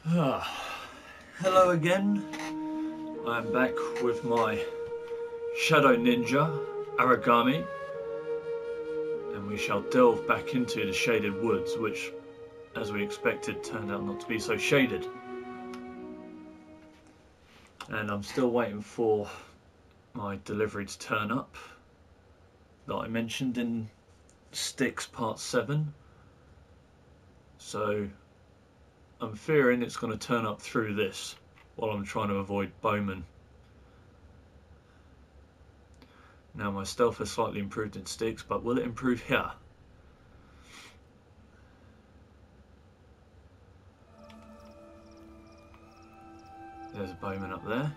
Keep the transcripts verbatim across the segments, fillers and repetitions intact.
Ah, hello again. I'm back with my Shadow Ninja Aragami, and we shall delve back into the shaded woods, which, as we expected, turned out not to be so shaded. And I'm still waiting for my delivery to turn up that I mentioned in Styx Part seven. So I'm fearing it's going to turn up through this while I'm trying to avoid bowmen. Now my stealth has slightly improved in Styx, but will it improve here? There's a bowman up there.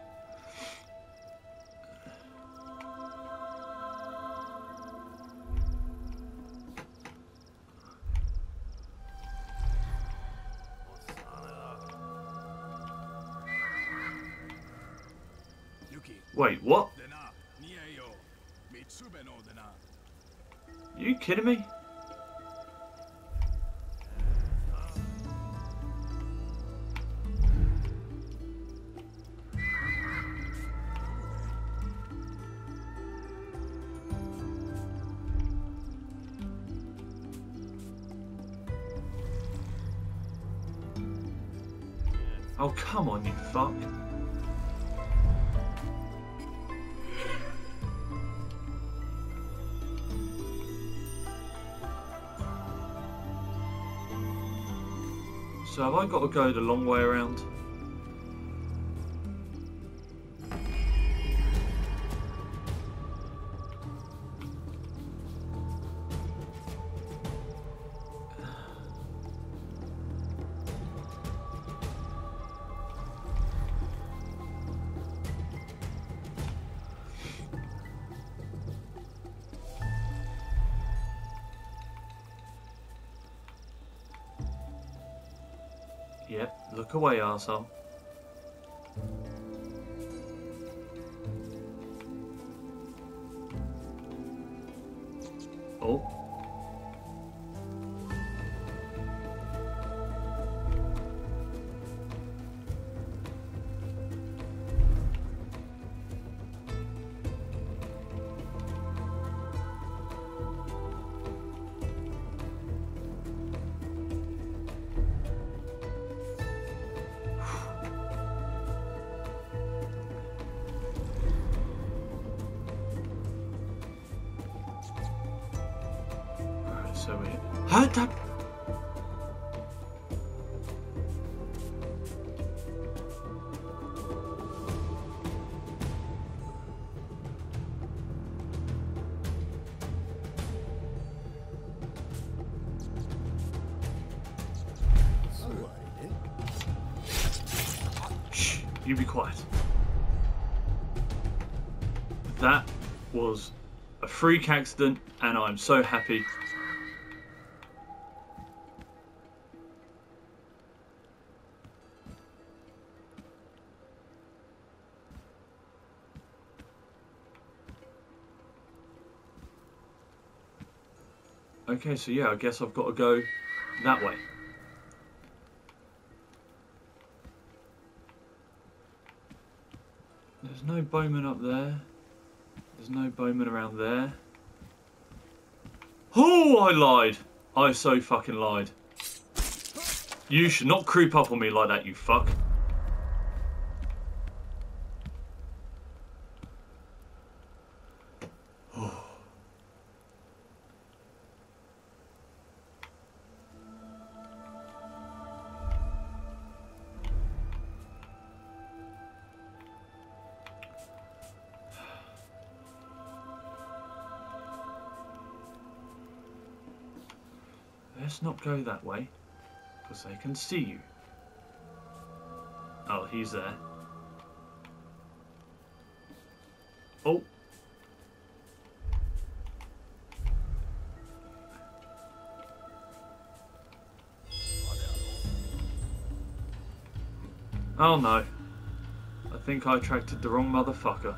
Wait, what? Are you kidding me? Oh, come on, you fuck. So have I got to go the long way around? Yep, look away, arsehole. Oh. So we heard up. Shh, you be quiet. That was a freak accident, and I'm so happy. Okay, so yeah, I guess I've got to go that way. There's no bowman up there. There's no bowman around there. Oh, I lied. I so fucking lied. You should not creep up on me like that, you fuck. Let's not go that way, because they can see you. Oh, he's there. Oh. Oh no. I think I attracted the wrong motherfucker.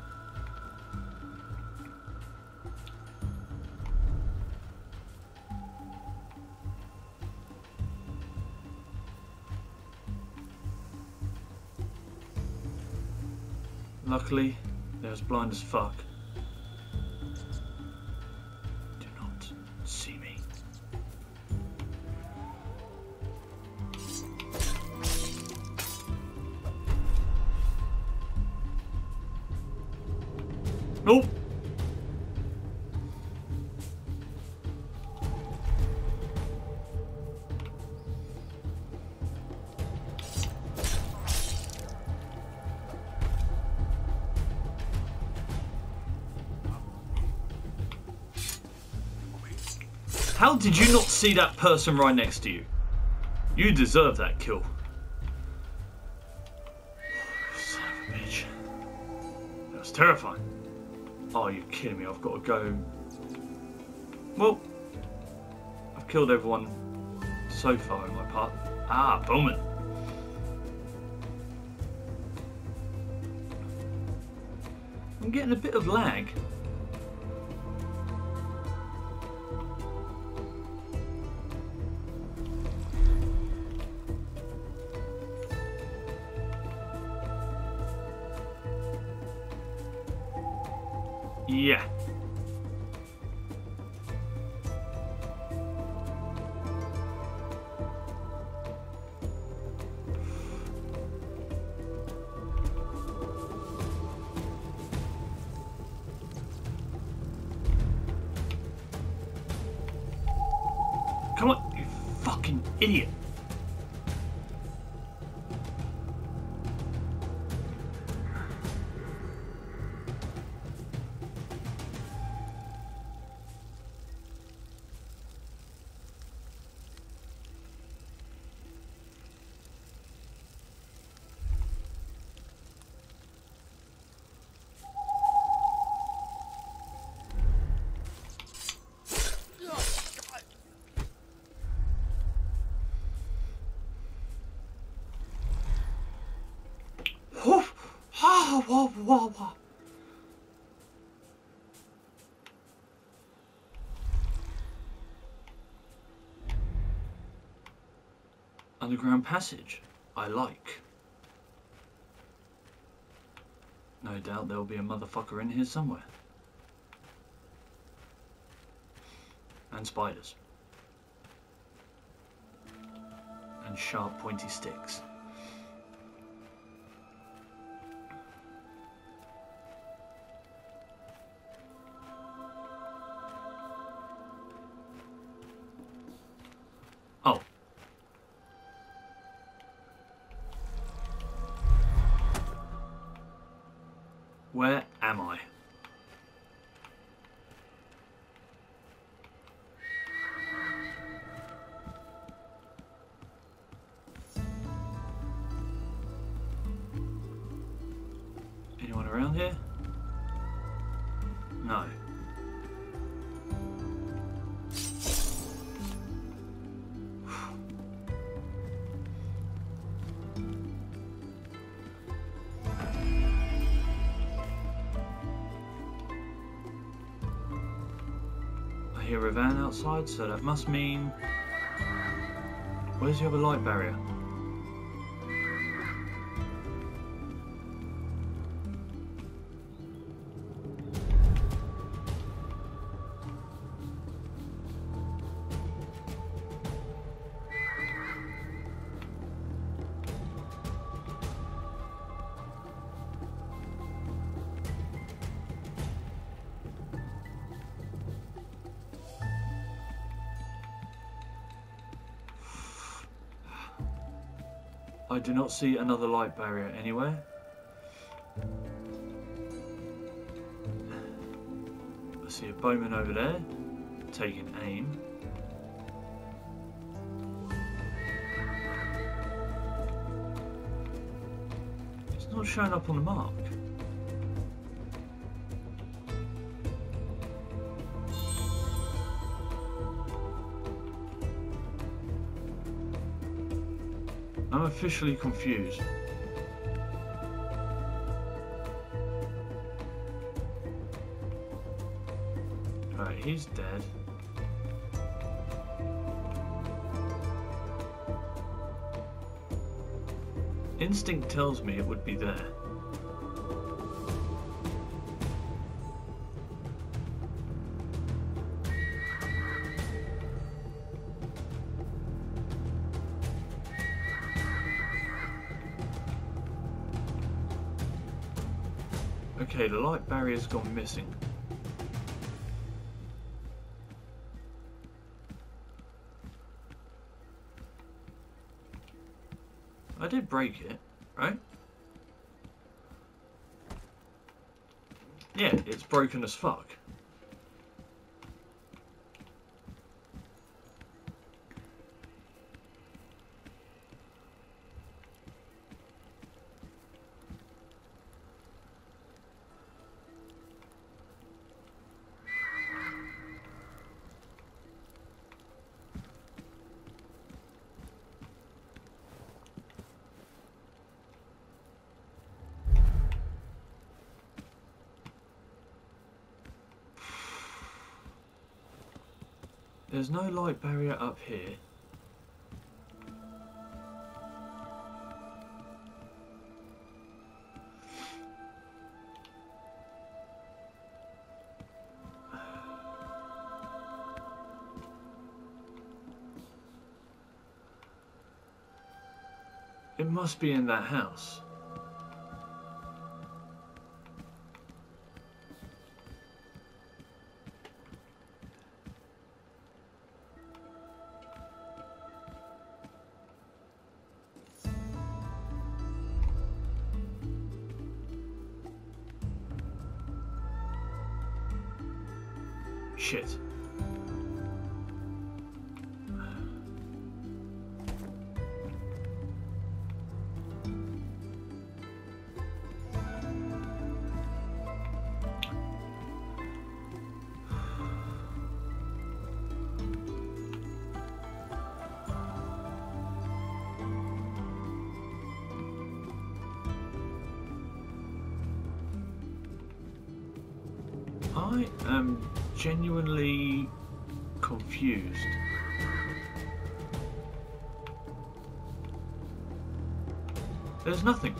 Luckily, they're as blind as fuck. Do not see me. Nope. How did you not see that person right next to you? You deserve that kill. Son of a bitch. That was terrifying. Oh, you're kidding me. I've got to go. Well, I've killed everyone so far in my part. Ah, Bowman. I'm getting a bit of lag. Yeah. Come on, you fucking idiot. Whoa, whoa, whoa. Underground passage. I like. No doubt there'll be a motherfucker in here somewhere. And spiders. And sharp pointy sticks. Oh. Where am I? Anyone around here? No. I hear a van outside, so that must mean... Where's the other light barrier? I do not see another light barrier anywhere. I see a bowman over there, taking aim. It's not showing up on the mark. I'm officially confused. Right, he's dead. Instinct tells me it would be there. Okay, the light barrier's gone missing. I did break it, right? Yeah, it's broken as fuck. There's no light barrier up here. It must be in that house. Shit. I am genuinely confused. There's nothing.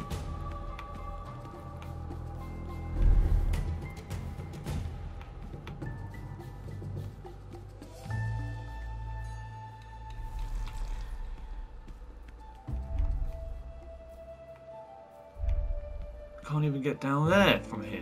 Can't even get down there from here.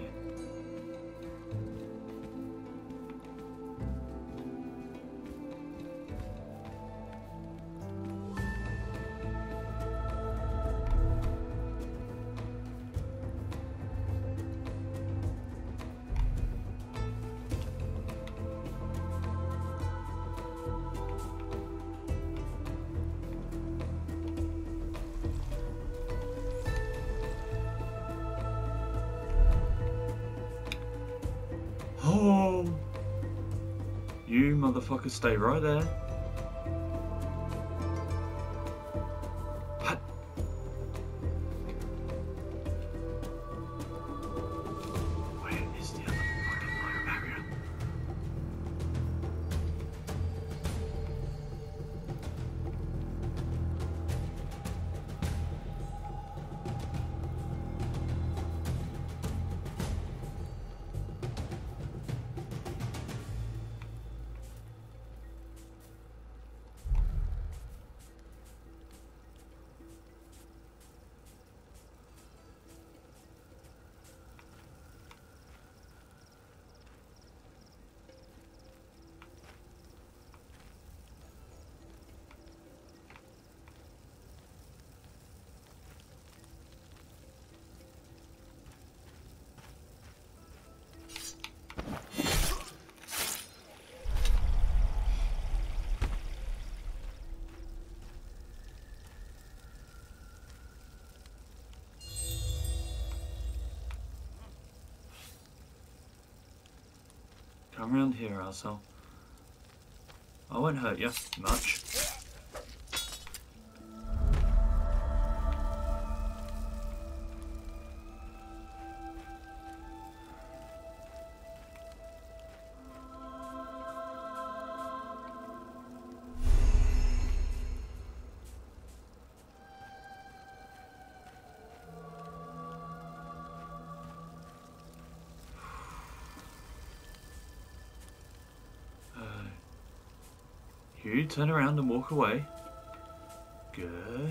Oh, you motherfuckers stay right there. What? Where is the other fucking light barrier? Come round here, arsehole. I won't hurt you much. You turn around and walk away. Good.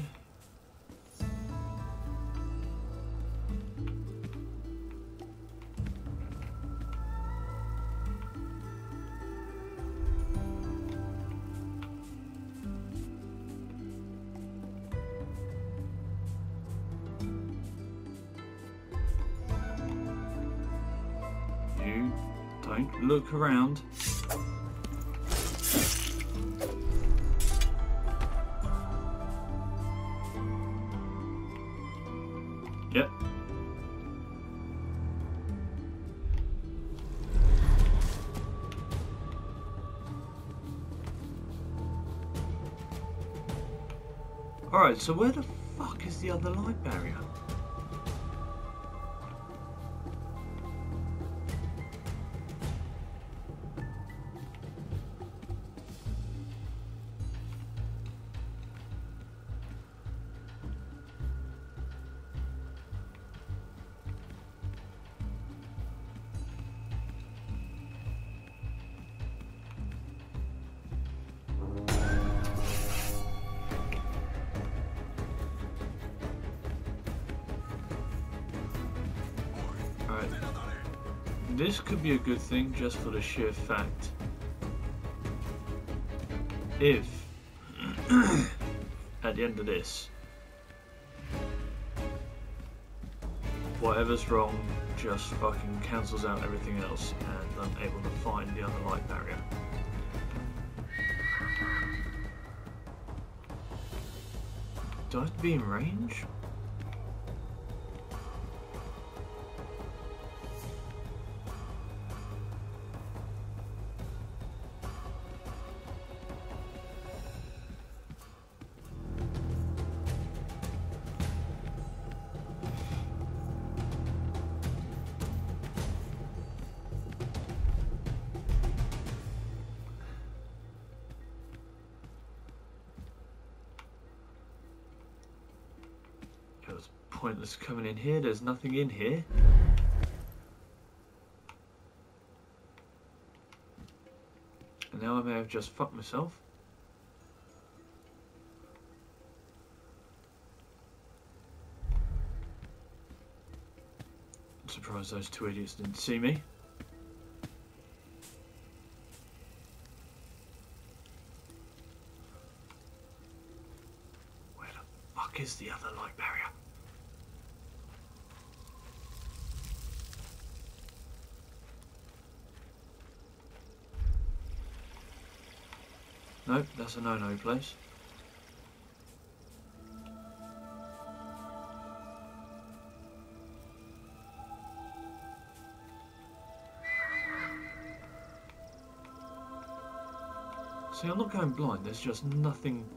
something. Look around. Yep. Alright, so where the fuck is the other light barrier? This could be a good thing just for the sheer fact if at the end of this whatever's wrong just fucking cancels out everything else and I'm able to find the other light barrier. Do I have to be in range? Pointless coming in here, there's nothing in here. And now I may have just fucked myself. I'm surprised those two idiots didn't see me. Where the fuck is the other light barrier? Nope, that's a no-no place. See, I'm not going blind, there's just nothing.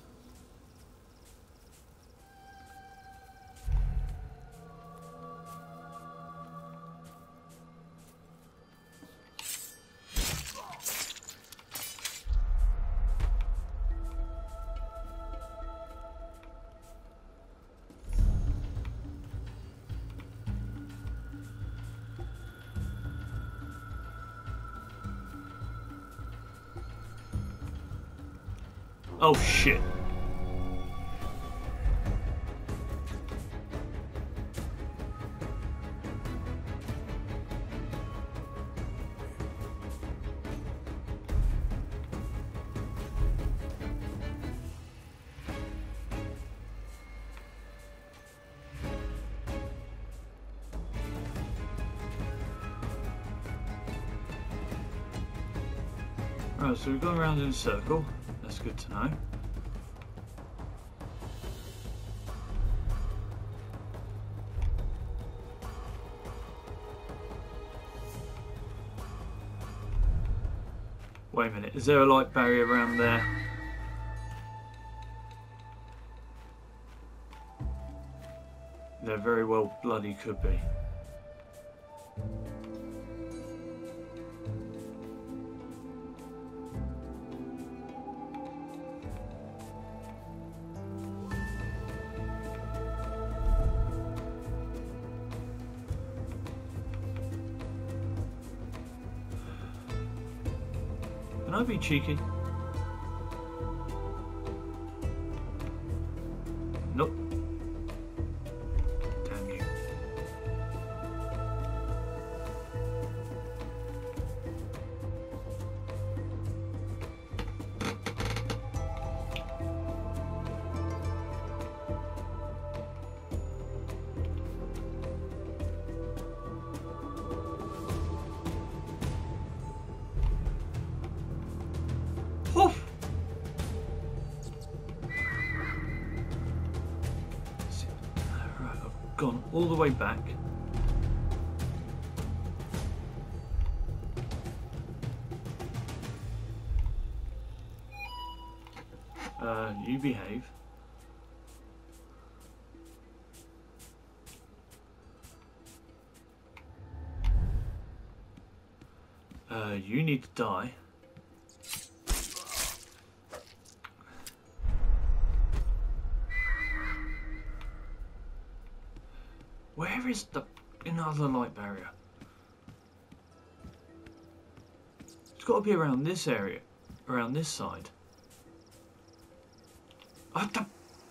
Oh shit. Right, so we've gone around in a circle. That's good to know. Wait a minute, is there a light barrier around there? There very well bloody could be. Can I be cheeky? Nope. Damn you. gone all the way back. Uh, you behave. Uh, you need to die. Where is the another light barrier? It's got to be around this area, around this side. What the?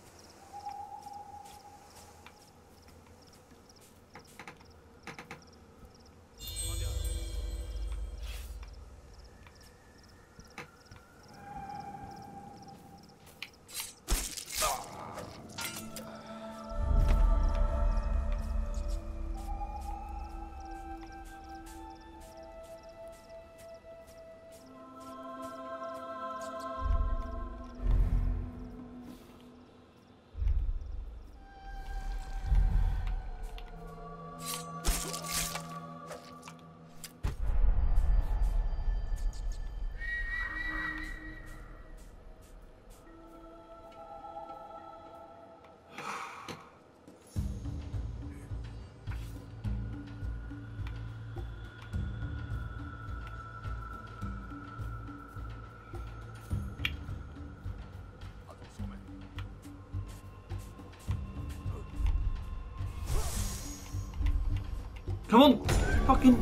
Come on, fucking.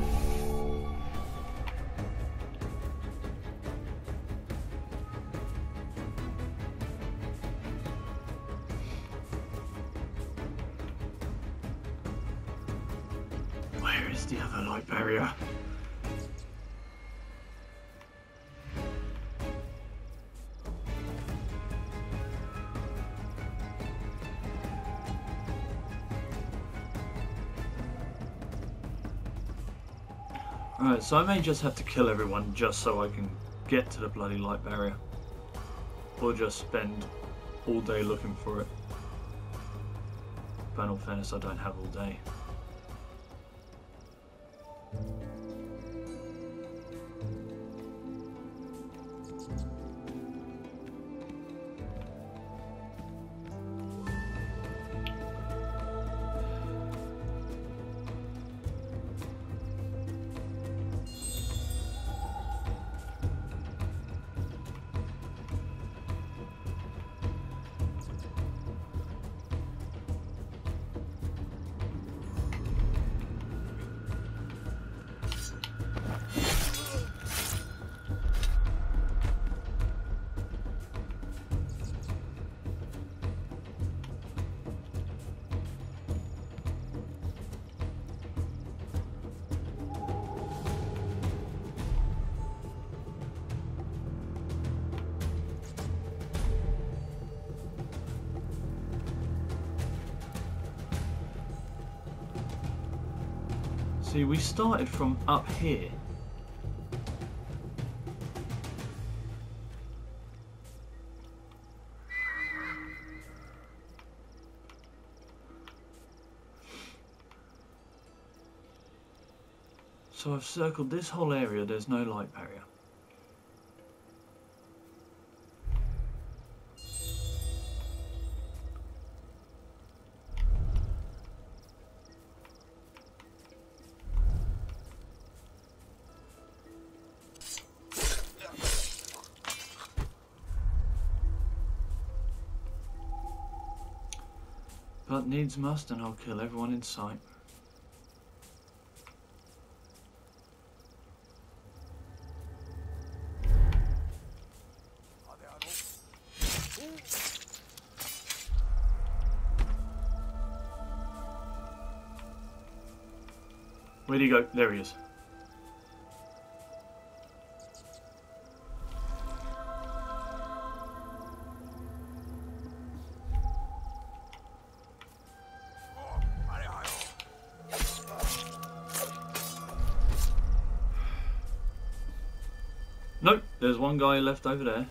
Where is the other light barrier? Alright, so I may just have to kill everyone just so I can get to the bloody light barrier. Or just spend all day looking for it. But in all fairness, I don't have all day. See, we started from up here. So I've circled this whole area, there's no light barrier. But needs must, and I'll kill everyone in sight. Where'd he go? There he is. Nope, there's one guy left over there.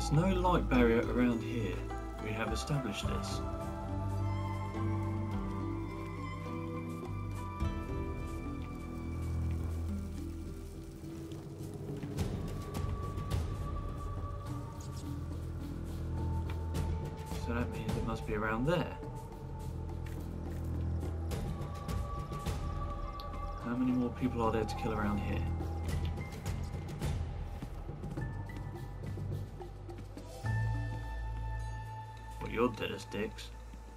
There's no light barrier around here. We have established this. So that means it must be around there. How many more people are there to kill around here? Well, you're dead as dicks.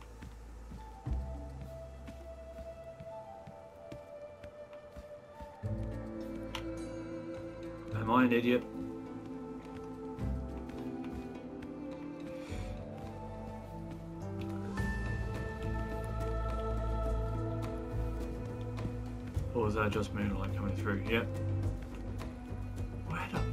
Am I an idiot? Or was that just moonlight coming through? Yep. Where the...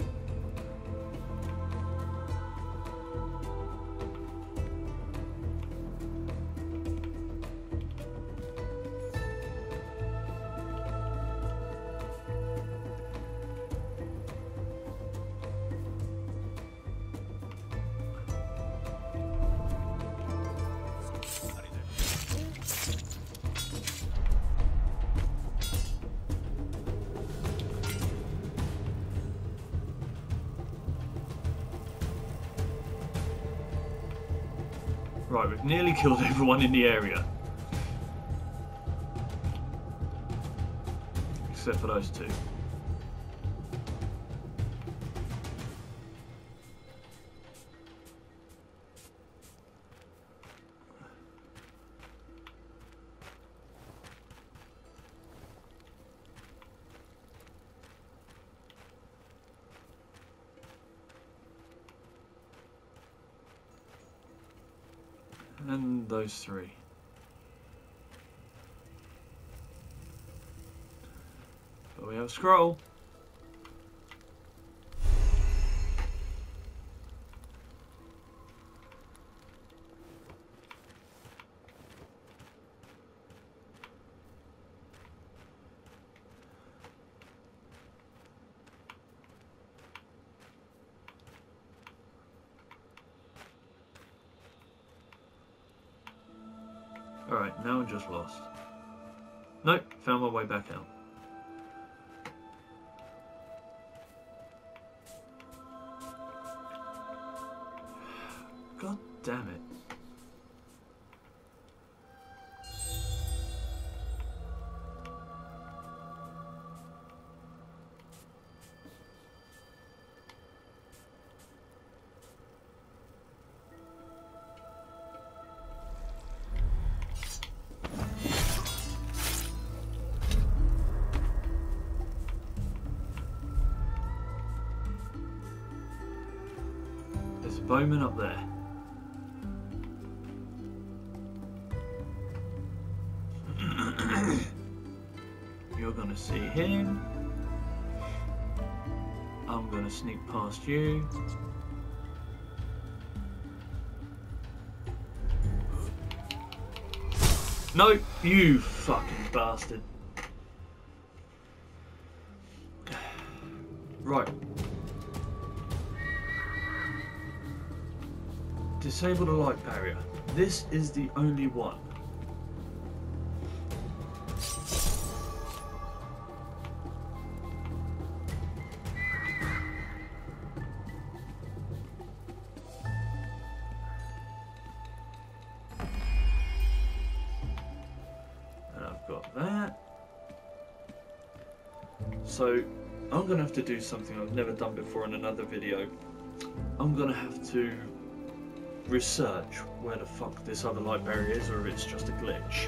Right, we've nearly killed everyone in the area. Except for those two. And those three. But we have a scroll. Alright, now I'm just lost. Nope, found my way back out. God damn it. There's a bowman up there. You're gonna see him. I'm gonna sneak past you. No, you fucking bastard. Right. Disable the light barrier. This is the only one. And I've got that. So I'm gonna have to do something I've never done before in another video. I'm gonna have to research where the fuck this other light barrier is, or if it's just a glitch.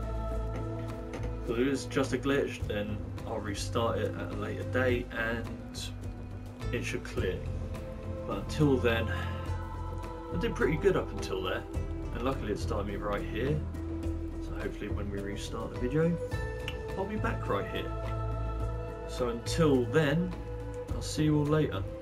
If it is just a glitch, then I'll restart it at a later date and it should clear. But until then, I did pretty good up until there, and luckily it started me right here. So hopefully when we restart the video, I'll be back right here. So until then, I'll see you all later.